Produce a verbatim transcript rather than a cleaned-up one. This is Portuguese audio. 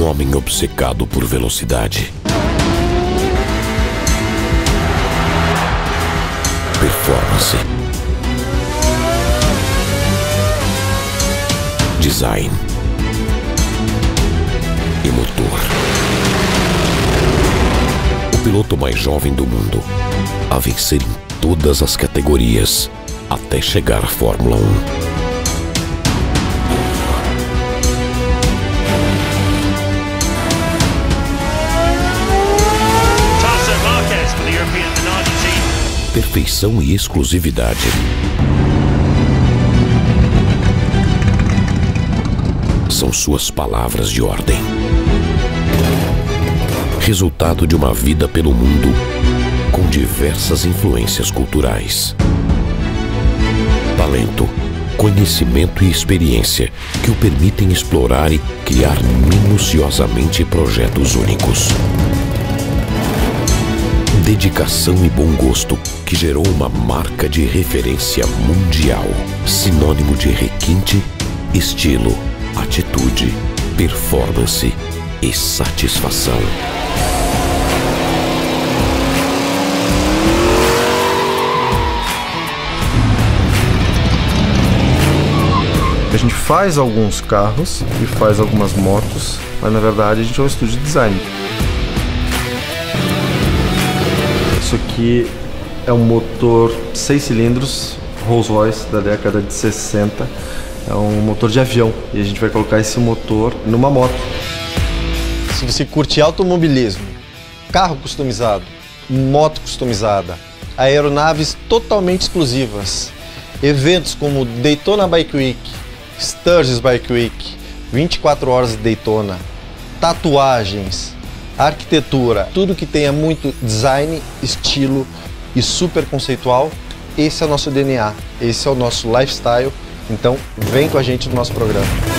homem obcecado por velocidade. Performance. Design. E motor. O piloto mais jovem do mundo a vencer em todas as categorias até chegar à Fórmula um. Perfeição e exclusividade. São suas palavras de ordem. Resultado de uma vida pelo mundo com diversas influências culturais. Talento, conhecimento e experiência que o permitem explorar e criar minuciosamente projetos únicos. Dedicação e bom gosto que gerou uma marca de referência mundial, sinônimo de requinte, estilo, atitude, performance e satisfação. A gente faz alguns carros e faz algumas motos, mas na verdade a gente é um estúdio de design. Isso aqui é um motor seis cilindros Rolls-Royce da década de sessenta. É um motor de avião e a gente vai colocar esse motor numa moto. Se você curte automobilismo, carro customizado, moto customizada, aeronaves totalmente exclusivas, eventos como Daytona Bike Week, Sturgis Bike Week, vinte e quatro horas de Daytona, tatuagens, arquitetura, tudo que tenha muito design, estilo e super conceitual, esse é o nosso D N A, esse é o nosso lifestyle, então vem com a gente no nosso programa.